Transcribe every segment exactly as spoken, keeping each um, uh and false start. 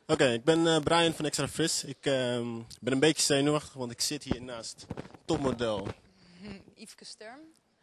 Oké, ik ben eh, Brian van Extra Fris. Ik ehm, ben een beetje zenuwachtig, want ik zit hier naast topmodel. Yveske Sturm.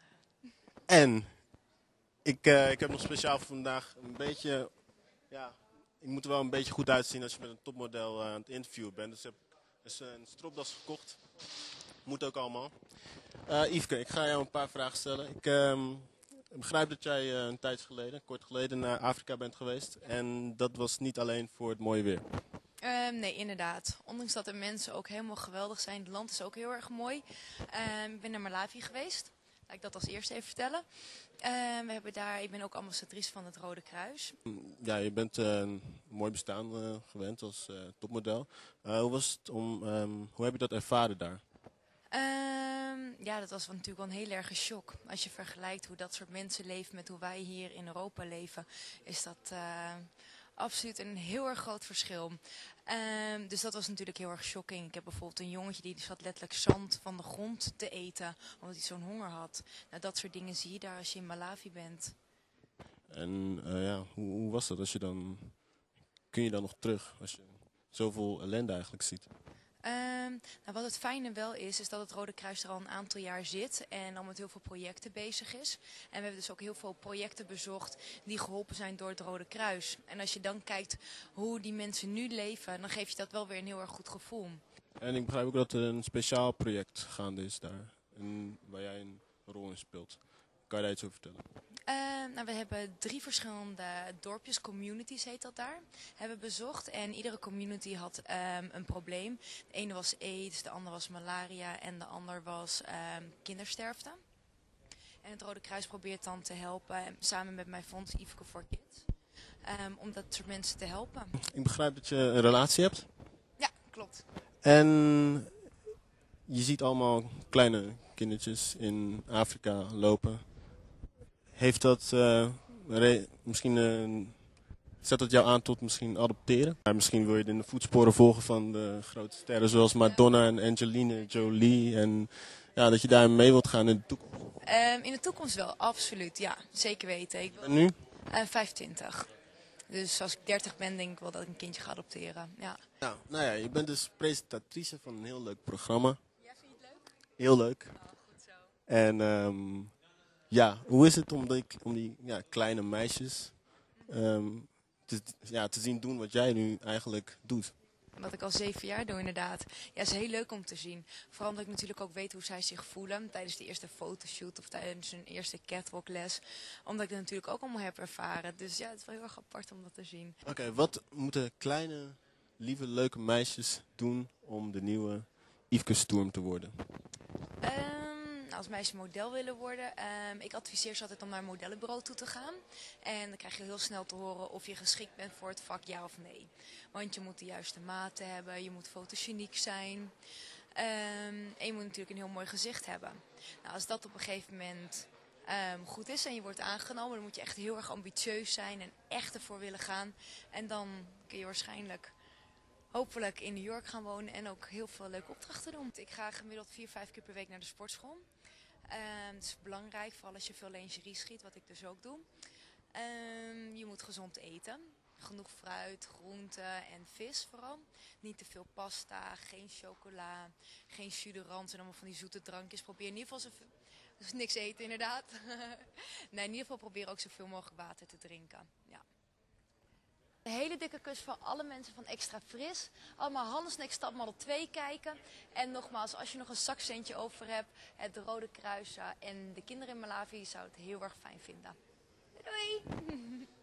En ik, eh, ik heb nog speciaal voor vandaag een beetje... Ja, ik moet er wel een beetje goed uitzien als je met een topmodel eh, aan het interviewen bent. Dus ik heb dus een stropdas gekocht. Moet ook allemaal. Eh Yveske, ik ga jou een paar vragen stellen. Ik ehm, begrijp dat jij eh, een tijd geleden, kort geleden, naar Afrika bent geweest. En dat was niet alleen voor het mooie weer. Ehm, nee, inderdaad. Ondanks dat de mensen ook helemaal geweldig zijn. Het land is ook heel erg mooi. Ehm, ik ben naar Malawi geweest. Laat ik dat als eerste even vertellen. Ehm, we hebben daar, ik ben ook ambassadrice van het Rode Kruis. Ja, je bent eh, een mooi bestaan eh, gewend als eh, topmodel. Eh, hoe was het om, ehm, hoe heb je dat ervaren daar? Ehm, ja, dat was natuurlijk wel een heel erg shock. Als je vergelijkt hoe dat soort mensen leven met hoe wij hier in Europa leven, is dat uh, absoluut een heel erg groot verschil. Um, dus dat was natuurlijk heel erg shocking. Ik heb bijvoorbeeld een jongetje die zat letterlijk zand van de grond te eten, omdat hij zo'n honger had. Nou, dat soort dingen zie je daar als je in Malawi bent. En uh, ja, hoe, hoe was dat als je dan, kun je dan nog terug als je zoveel ellende eigenlijk ziet? Um, nou, wat het fijne wel is, is dat het Rode Kruis er al een aantal jaar zit en al met heel veel projecten bezig is. En we hebben dus ook heel veel projecten bezocht die geholpen zijn door het Rode Kruis. En als je dan kijkt hoe die mensen nu leven, dan geeft je dat wel weer een heel erg goed gevoel. En ik begrijp ook dat er een speciaal project gaande is daar, en waar jij een rol in speelt. Kan je daar iets over vertellen? Uh, nou, we hebben drie verschillende dorpjes, communities heet dat daar, hebben bezocht. En iedere community had um, een probleem. De ene was aids, de andere was malaria en de ander was um, kindersterfte. En het Rode Kruis probeert dan te helpen, samen met mijn fonds Yveske for Kids, um, om dat soort mensen te helpen. Ik begrijp dat je een relatie hebt. Ja, klopt. En je ziet allemaal kleine kindertjes in Afrika lopen. Heeft dat uh, re- misschien uh, zet dat jou aan tot misschien adopteren? Maar misschien wil je in de voetsporen volgen van de grote sterren zoals Madonna en Angelina Jolie. En ja, dat je daar mee wilt gaan in de toekomst. Um, in de toekomst wel, absoluut. Ja, zeker weten. Ik wil, en nu? Uh, vijfentwintig. Dus als ik dertig ben, denk ik wel dat ik een kindje ga adopteren. Ja. Nou, nou ja, je bent dus presentatrice van een heel leuk programma. Ja, vind je het leuk? Heel leuk. Oh, goed zo. En um, ja, hoe is het om die, om die ja, kleine meisjes um, te, ja, te zien doen wat jij nu eigenlijk doet? Wat ik al zeven jaar doe inderdaad. Ja, is heel leuk om te zien. Vooral omdat ik natuurlijk ook weet hoe zij zich voelen tijdens de eerste fotoshoot of tijdens hun eerste catwalkles. Omdat ik het natuurlijk ook allemaal heb ervaren. Dus ja, het is wel heel erg apart om dat te zien. Oké, okay, wat moeten kleine, lieve, leuke meisjes doen om de nieuwe Yveske Sturm te worden? Um, als meisjes model willen worden, um, ik adviseer ze altijd om naar een modellenbureau toe te gaan. En dan krijg je heel snel te horen of je geschikt bent voor het vak, ja of nee. Want je moet de juiste maten hebben, je moet fotogeniek zijn. Um, en je moet natuurlijk een heel mooi gezicht hebben. Nou, als dat op een gegeven moment um, goed is en je wordt aangenomen, dan moet je echt heel erg ambitieus zijn en echt ervoor willen gaan. En dan kun je waarschijnlijk hopelijk in New York gaan wonen en ook heel veel leuke opdrachten doen. Ik ga gemiddeld vier, vijf keer per week naar de sportschool. Um, het is belangrijk, vooral als je veel lingerie schiet, wat ik dus ook doe. Um, je moet gezond eten. Genoeg fruit, groenten en vis vooral. Niet te veel pasta, geen chocola, geen jus de rans en allemaal van die zoete drankjes. Probeer in ieder geval zoveel... Dus niks eten inderdaad. Nee, in ieder geval probeer ook zoveel mogelijk water te drinken. Ja. Een hele dikke kus voor alle mensen van Extra Fris. Allemaal Hannesnek Stadmodel twee kijken. En nogmaals, als je nog een zakcentje over hebt, het Rode Kruis en de kinderen in Malawi zou het heel erg fijn vinden. Doei!